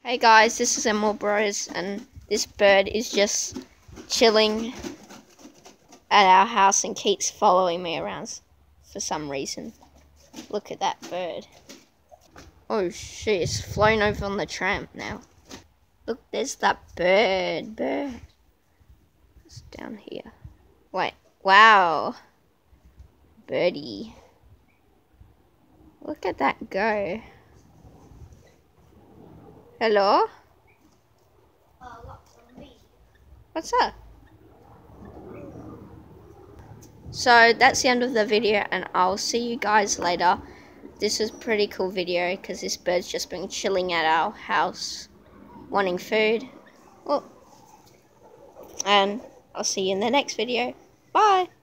Hey guys, this is Emerald Bros, and this bird is just chilling at our house and keeps following me around for some reason. Look at that bird. Oh shit, it's flown over on the tram now. Look, there's that bird. It's down here. Wait, wow. Birdie. Look at that go. Hello? What's up? So that's the end of the video, and I'll see you guys later. This was a pretty cool video because this bird's just been chilling at our house wanting food. Oh. And I'll see you in the next video. Bye.